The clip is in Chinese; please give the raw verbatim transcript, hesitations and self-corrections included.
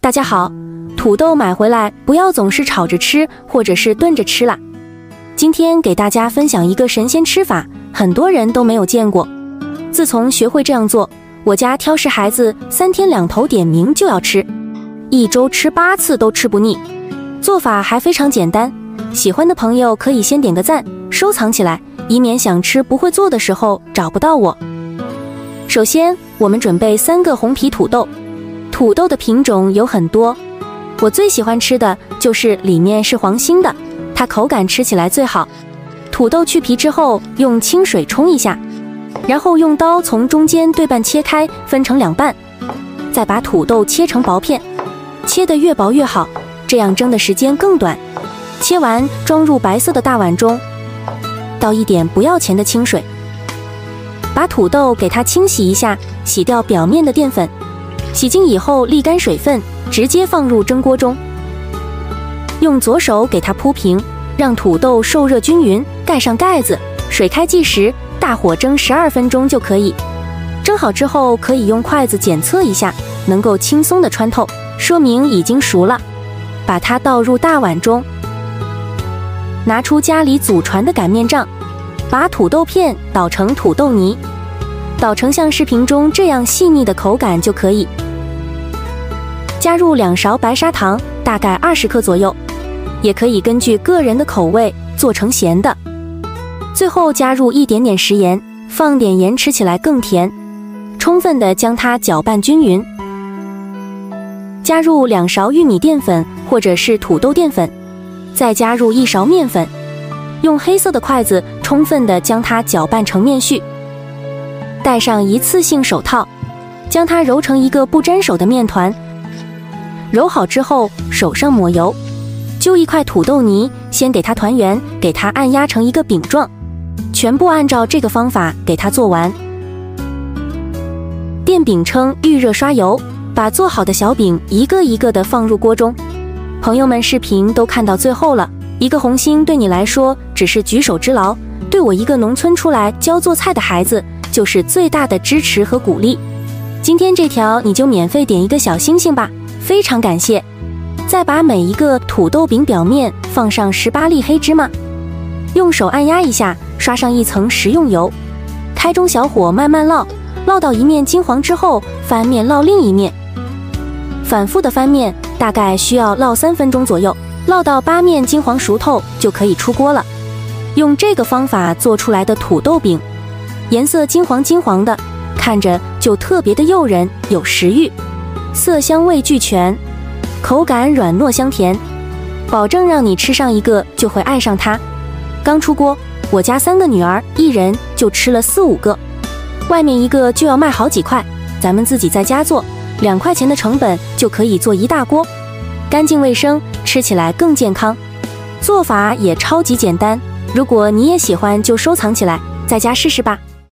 大家好，土豆买回来不要总是炒着吃，或者是炖着吃啦。今天给大家分享一个神仙吃法，很多人都没有见过。自从学会这样做，我家挑食孩子三天两头点名就要吃，一周吃八次都吃不腻。做法还非常简单，喜欢的朋友可以先点个赞，收藏起来，以免想吃不会做的时候找不到我。首先，我们准备三个红皮土豆。土豆的品种有很多，我最喜欢吃的就是里面是黄心的，它口感吃起来最好。土豆去皮之后，用清水冲一下，然后用刀从中间对半切开，分成两半，再把土豆切成薄片，切得越薄越好，这样蒸的时间更短。切完装入白色的大碗中，倒一点不要钱的清水，把土豆给它清洗一下，洗掉表面的淀粉。洗净以后沥干水分，直接放入蒸锅中，用左手给它铺平，让土豆受热均匀，盖上盖子，水开计时，大火蒸十二分钟就可以。蒸好之后可以用筷子检测一下，能够轻松的穿透，说明已经熟了。把它倒入大碗中，拿出家里祖传的擀面杖，把土豆片捣成土豆泥，捣成像视频中这样细腻的口感就可以。加入两勺白砂糖，大概二十克左右，也可以根据个人的口味做成咸的。最后加入一点点食盐，放点盐吃起来更甜。充分的将它搅拌均匀。加入两勺玉米淀粉或者是土豆淀粉，再加入一勺面粉，用黑色的筷子充分的将它搅拌成面絮。戴上一次性手套，将它揉成一个不粘手的面团。揉好之后，手上抹油，揪一块土豆泥，先给它团圆，给它按压成一个饼状，全部按照这个方法给它做完。电饼铛预热刷油，把做好的小饼一个一个的放入锅中。朋友们视频都看到最后了，一个红心对你来说只是举手之劳，对我一个农村出来教做菜的孩子就是最大的支持和鼓励。今天这条你就免费点一个小星星吧，非常感谢。再把每一个土豆饼表面放上十八粒黑芝麻，用手按压一下，刷上一层食用油，开中小火慢慢烙，烙到一面金黄之后，翻面烙另一面，反复的翻面，大概需要烙三分钟左右，烙到八面金黄熟透就可以出锅了。用这个方法做出来的土豆饼，颜色金黄金黄的，看着就特别的诱人，有食欲，色香味俱全，口感软糯香甜，保证让你吃上一个就会爱上它。刚出锅，我家三个女儿一人就吃了四五个，外面一个就要卖好几块，咱们自己在家做，两块钱的成本就可以做一大锅，干净卫生，吃起来更健康，做法也超级简单。如果你也喜欢就收藏起来，在家试试吧。